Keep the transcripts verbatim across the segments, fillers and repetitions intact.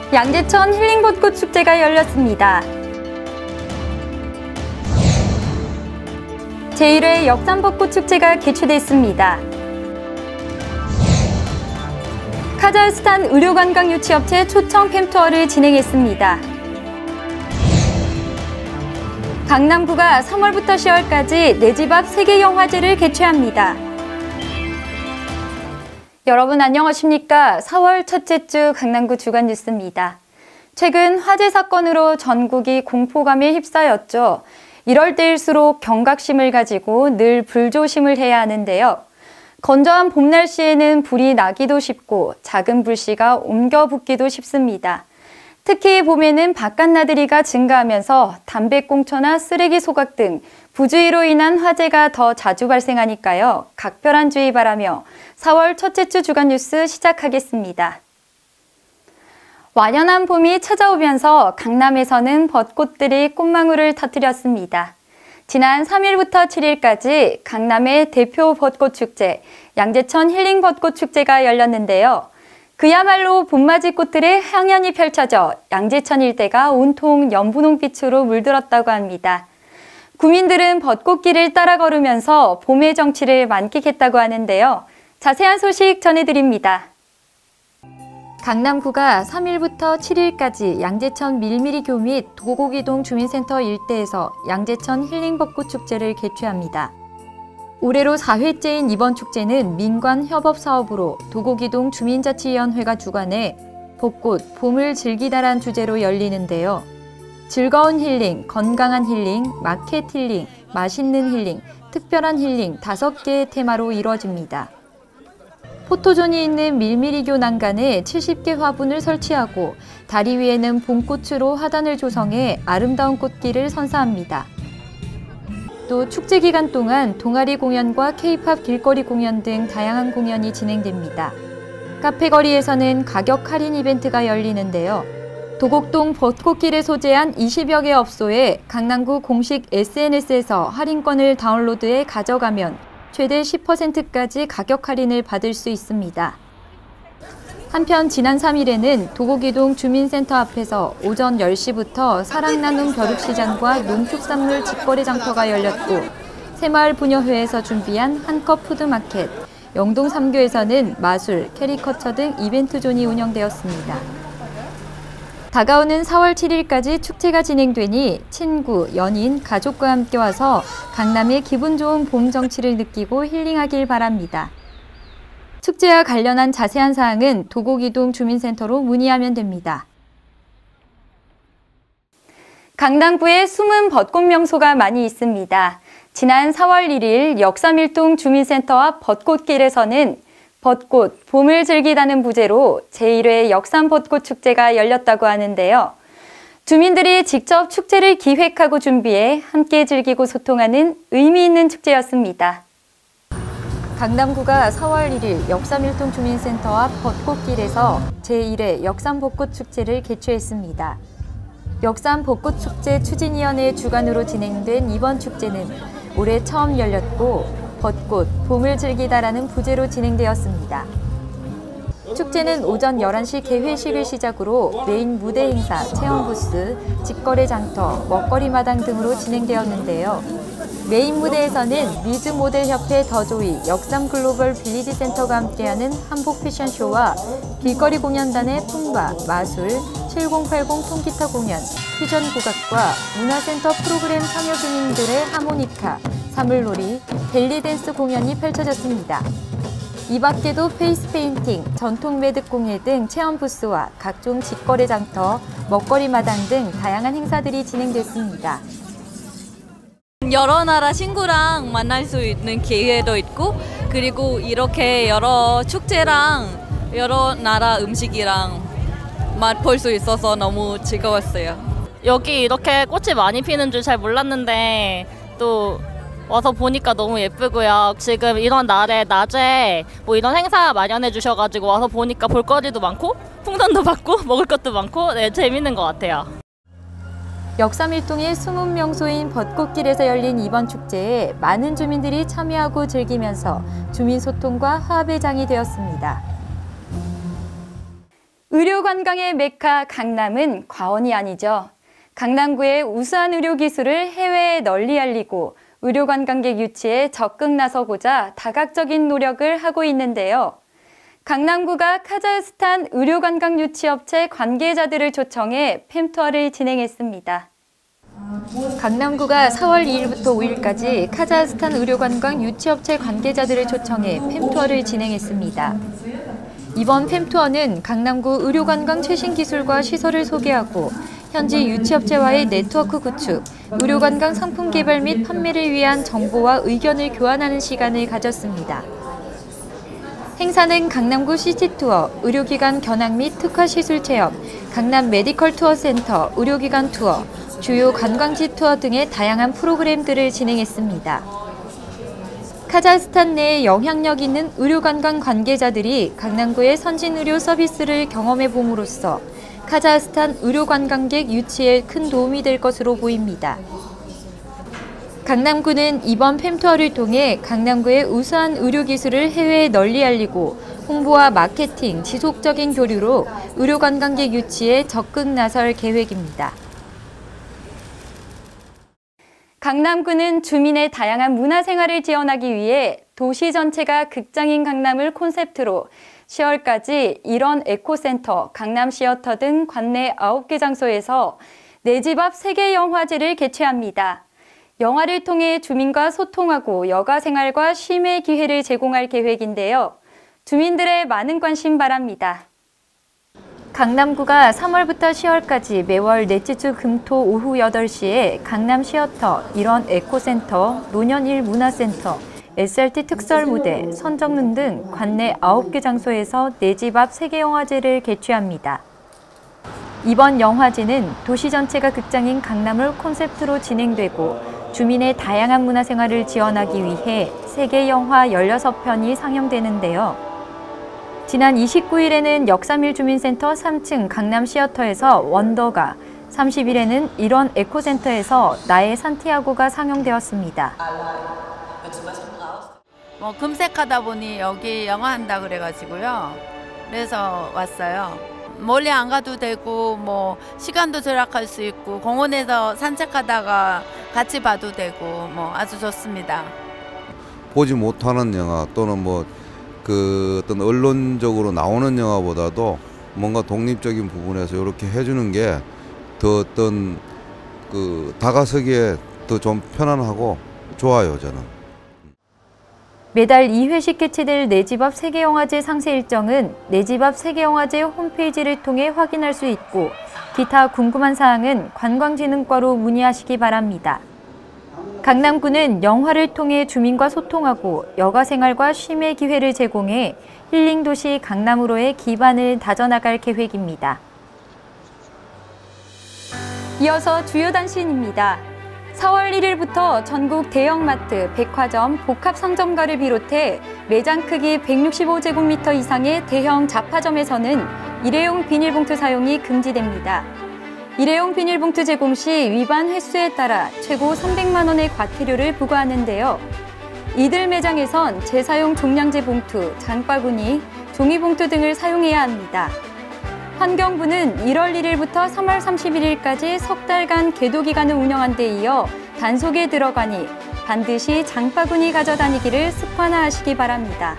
양재천 힐링벚꽃 축제가 열렸습니다. 제일 회 역삼벚꽃 축제가 개최됐습니다. 카자흐스탄 의료관광유치업체 초청 팸투어를 진행했습니다. 강남구가 삼월부터 시월까지 내 집 앞 세계영화제를 개최합니다. 여러분 안녕하십니까? 사월 첫째 주 강남구 주간 뉴스입니다. 최근 화재 사건으로 전국이 공포감에 휩싸였죠. 이럴 때일수록 경각심을 가지고 늘 불조심을 해야 하는데요. 건조한 봄 날씨에는 불이 나기도 쉽고 작은 불씨가 옮겨 붙기도 쉽습니다. 특히 봄에는 바깥나들이가 증가하면서 담배꽁초나 쓰레기 소각 등 부주의로 인한 화재가 더 자주 발생하니까요. 각별한 주의 바라며 사월 첫째 주 주간 뉴스 시작하겠습니다. 완연한 봄이 찾아오면서 강남에서는 벚꽃들이 꽃망울을 터뜨렸습니다. 지난 삼 일부터 칠 일까지 강남의 대표 벚꽃축제, 양재천 힐링벚꽃축제가 열렸는데요. 그야말로 봄맞이 꽃들의 향연이 펼쳐져 양재천 일대가 온통 연분홍빛으로 물들었다고 합니다. 구민들은 벚꽃길을 따라 걸으면서 봄의 정취를 만끽했다고 하는데요. 자세한 소식 전해드립니다. 강남구가 삼 일부터 칠 일까지 양재천 밀미리교 및 도곡이동 주민센터 일대에서 양재천 힐링벚꽃 축제를 개최합니다. 올해로 사 회째인 이번 축제는 민관협업사업으로 도곡이동 주민자치위원회가 주관해 벚꽃, 봄을 즐기다란 주제로 열리는데요. 즐거운 힐링, 건강한 힐링, 마켓 힐링, 맛있는 힐링, 특별한 힐링 다섯 개의 테마로 이루어집니다. 포토존이 있는 밀미리교 난간에 칠십 개 화분을 설치하고 다리 위에는 봄꽃으로 화단을 조성해 아름다운 꽃길을 선사합니다. 또 축제 기간 동안 동아리 공연과 케이팝 길거리 공연 등 다양한 공연이 진행됩니다. 카페 거리에서는 가격 할인 이벤트가 열리는데요. 도곡동 벚꽃길에 소재한 이십여 개 업소에 강남구 공식 에스엔에스에서 할인권을 다운로드해 가져가면 최대 십 퍼센트까지 가격 할인을 받을 수 있습니다. 한편 지난 삼 일에는 도곡이동 주민센터 앞에서 오전 열 시부터 사랑나눔 벼룩시장과 농축산물 직거래 장터가 열렸고 새마을부녀회에서 준비한 한컵 푸드마켓, 영동 삼 교에서는 마술, 캐리커처 등 이벤트 존이 운영되었습니다. 다가오는 사월 칠 일까지 축제가 진행되니 친구, 연인, 가족과 함께 와서 강남의 기분 좋은 봄 정취를 느끼고 힐링하길 바랍니다. 축제와 관련한 자세한 사항은 도곡이동 주민센터로 문의하면 됩니다. 강남구에 숨은 벚꽃 명소가 많이 있습니다. 지난 사월 일 일 역삼일동 주민센터 앞 벚꽃길에서는 벚꽃, 봄을 즐기다는 부제로 제일 회 역삼벚꽃 축제가 열렸다고 하는데요. 주민들이 직접 축제를 기획하고 준비해 함께 즐기고 소통하는 의미 있는 축제였습니다. 강남구가 사월 일 일 역삼일동 주민센터 앞 벚꽃길에서 제일 회 역삼벚꽃 축제를 개최했습니다. 역삼벚꽃축제 추진위원회 주관으로 진행된 이번 축제는 올해 처음 열렸고 벚꽃, 봄을 즐기다라는 부제로 진행되었습니다. 축제는 오전 열한 시 개회식을 시작으로 메인 무대 행사, 체험 부스, 직거래 장터, 먹거리 마당 등으로 진행되었는데요. 메인 무대에서는 미즈 모델협회 더조이 역삼 글로벌 빌리지 센터가 함께하는 한복 패션쇼와 길거리 공연단의 품바, 마술, 칠공팔공 통기타 공연, 퓨전 국악과 문화센터 프로그램 참여 주민들의 하모니카, 사물놀이, 벨리댄스 공연이 펼쳐졌습니다. 이 밖에도 페이스 페인팅, 전통 매듭 공예 등 체험 부스와 각종 직거래 장터, 먹거리 마당 등 다양한 행사들이 진행됐습니다. 여러 나라 친구랑 만날 수 있는 기회도 있고 그리고 이렇게 여러 축제랑 여러 나라 음식이랑 맛볼 수 있어서 너무 즐거웠어요. 여기 이렇게 꽃이 많이 피는 줄 잘 몰랐는데 또 와서 보니까 너무 예쁘고요. 지금 이런 날에 낮에 뭐 이런 행사 마련해 주셔가지고 와서 보니까 볼거리도 많고 풍선도 받고 먹을 것도 많고 네, 재밌는 것 같아요. 역삼일동의 숨은 명소인 벚꽃길에서 열린 이번 축제에 많은 주민들이 참여하고 즐기면서 주민 소통과 화합의 장이 되었습니다. 의료관광의 메카 강남은 과언이 아니죠. 강남구의 우수한 의료기술을 해외에 널리 알리고 의료관광객 유치에 적극 나서고자 다각적인 노력을 하고 있는데요. 강남구가 카자흐스탄 의료관광 유치업체 관계자들을 초청해 팸투어를 진행했습니다. 강남구가 사월 이일부터 오일까지 카자흐스탄 의료관광 유치업체 관계자들을 초청해 팸투어를 진행했습니다. 이번 팸투어는 강남구 의료관광 최신 기술과 시설을 소개하고 현지 유치업체와의 네트워크 구축, 의료관광 상품 개발 및 판매를 위한 정보와 의견을 교환하는 시간을 가졌습니다. 행사는 강남구 시티투어, 의료기관 견학 및 특화시술 체험, 강남 메디컬 투어 센터, 의료기관 투어, 주요 관광지 투어 등의 다양한 프로그램들을 진행했습니다. 카자흐스탄 내에 영향력 있는 의료관광 관계자들이 강남구의 선진의료 서비스를 경험해 봄으로써 카자흐스탄 의료관광객 유치에 큰 도움이 될 것으로 보입니다. 강남구는 이번 팸투어를 통해 강남구의 우수한 의료기술을 해외에 널리 알리고 홍보와 마케팅, 지속적인 교류로 의료관광객 유치에 적극 나설 계획입니다. 강남구는 주민의 다양한 문화생활을 지원하기 위해 도시 전체가 극장인 강남을 콘셉트로 시월까지 일원 에코센터, 강남 시어터 등 관내 아홉 개 장소에서 내 집 앞 세계 영화제를 개최합니다. 영화를 통해 주민과 소통하고 여가 생활과 쉼의 기회를 제공할 계획인데요. 주민들의 많은 관심 바랍니다. 강남구가 삼월부터 시월까지 매월 넷째 주 금토 오후 여덟 시에 강남 시어터, 일원 에코센터, 노년일 문화센터, 에스알티 특설무대, 선정릉 등 관내 아홉 개 장소에서 내 집 앞 세계영화제를 개최합니다. 이번 영화제는 도시 전체가 극장인 강남을 콘셉트로 진행되고 주민의 다양한 문화생활을 지원하기 위해 세계영화 열여섯 편이 상영되는데요. 지난 이십구일에는 역삼일 주민센터 삼 층 강남 시어터에서 원더가, 삼십일에는 일원 에코센터에서 나의 산티아고가 상영되었습니다. 뭐 검색하다 보니 여기 영화 한다 그래가지고요. 그래서 왔어요. 멀리 안 가도 되고 뭐 시간도 절약할 수 있고 공원에서 산책하다가 같이 봐도 되고 뭐 아주 좋습니다. 보지 못하는 영화 또는 뭐 그 어떤 언론적으로 나오는 영화보다도 뭔가 독립적인 부분에서 이렇게 해주는 게 더 어떤 그 다가서기에 더 좀 편안하고 좋아요, 저는. 매달 이 회씩 개최될 내 집 앞 세계영화제 상세 일정은 내 집 앞 세계영화제 홈페이지를 통해 확인할 수 있고 기타 궁금한 사항은 관광진흥과로 문의하시기 바랍니다. 강남구는 영화를 통해 주민과 소통하고 여가생활과 쉼의 기회를 제공해 힐링도시 강남으로의 기반을 다져나갈 계획입니다. 이어서 주요 단신입니다. 사월 일일부터 전국 대형마트, 백화점, 복합상점가를 비롯해 매장 크기 백육십오 제곱미터 이상의 대형 잡화점에서는 일회용 비닐봉투 사용이 금지됩니다. 일회용 비닐봉투 제공 시 위반 횟수에 따라 최고 삼백만 원의 과태료를 부과하는데요. 이들 매장에선 재사용 종량제 봉투, 장바구니, 종이봉투 등을 사용해야 합니다. 환경부는 일월 일일부터 삼월 삼십일일까지 석 달간 계도기간을 운영한 데 이어 단속에 들어가니 반드시 장바구니 가져다니기를 습관화하시기 바랍니다.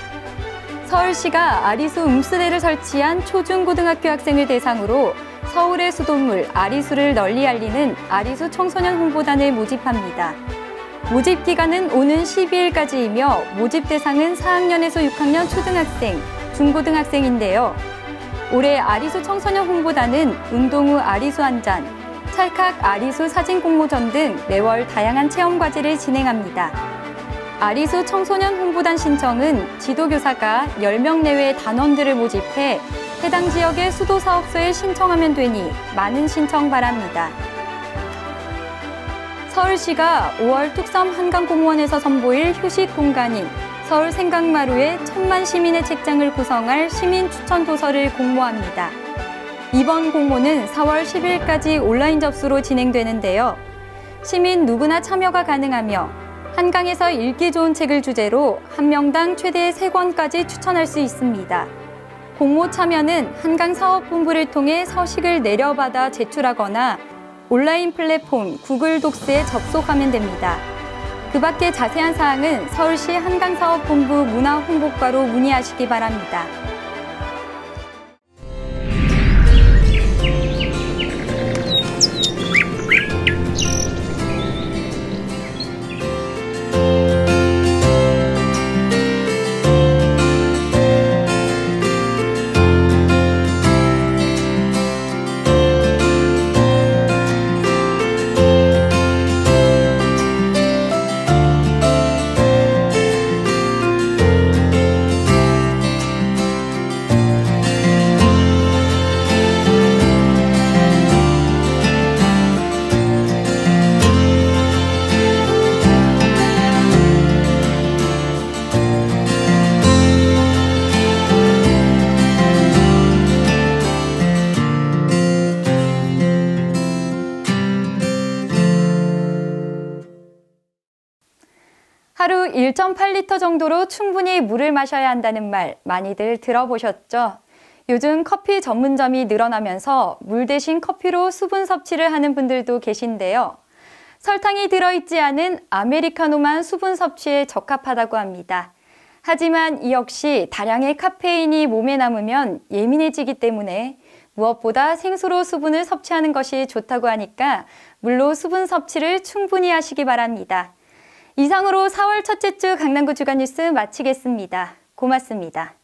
서울시가 아리수 음수대를 설치한 초중고등학교 학생을 대상으로 서울의 수돗물 아리수를 널리 알리는 아리수 청소년 홍보단을 모집합니다. 모집 기간은 오는 십이일까지이며 모집 대상은 사 학년에서 육 학년 초등학생, 중고등학생인데요. 올해 아리수 청소년 홍보단은 운동 후 아리수 한 잔, 찰칵 아리수 사진 공모전 등 매월 다양한 체험 과제를 진행합니다. 아리수 청소년 홍보단 신청은 지도교사가 열 명 내외의 단원들을 모집해 해당 지역의 수도사업소에 신청하면 되니 많은 신청 바랍니다. 서울시가 오월 뚝섬 한강공원에서 선보일 휴식 공간인 서울 생강마루에 천만 시민의 책장을 구성할 시민 추천 도서를 공모합니다. 이번 공모는 사월 십일까지 온라인 접수로 진행되는데요. 시민 누구나 참여가 가능하며 한강에서 읽기 좋은 책을 주제로 한 명당 최대 세 권까지 추천할 수 있습니다. 공모 참여는 한강사업본부를 통해 서식을 내려받아 제출하거나 온라인 플랫폼 구글 독스에 접속하면 됩니다. 그 밖에 자세한 사항은 서울시 한강사업본부 문화홍보과로 문의하시기 바랍니다. 하루 일 점 팔 리터 정도로 충분히 물을 마셔야 한다는 말 많이들 들어보셨죠? 요즘 커피 전문점이 늘어나면서 물 대신 커피로 수분 섭취를 하는 분들도 계신데요. 설탕이 들어있지 않은 아메리카노만 수분 섭취에 적합하다고 합니다. 하지만 이 역시 다량의 카페인이 몸에 남으면 예민해지기 때문에 무엇보다 생수로 수분을 섭취하는 것이 좋다고 하니까 물로 수분 섭취를 충분히 하시기 바랍니다. 이상으로 사월 첫째 주 강남구 주간 뉴스 마치겠습니다. 고맙습니다.